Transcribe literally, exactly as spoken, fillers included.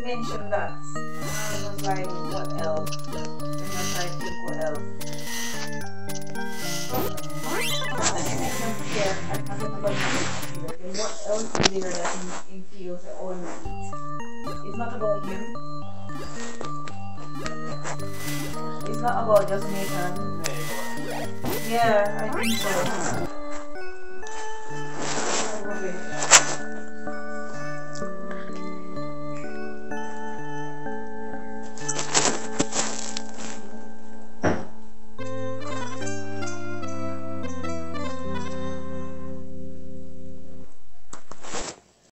mentioned that. I was like, what else? And I was like, think what else? Yeah, I can't remember and what else is there that he, he feels that all eat? It's not about him. It's not about just Nathan. Yeah, I think so.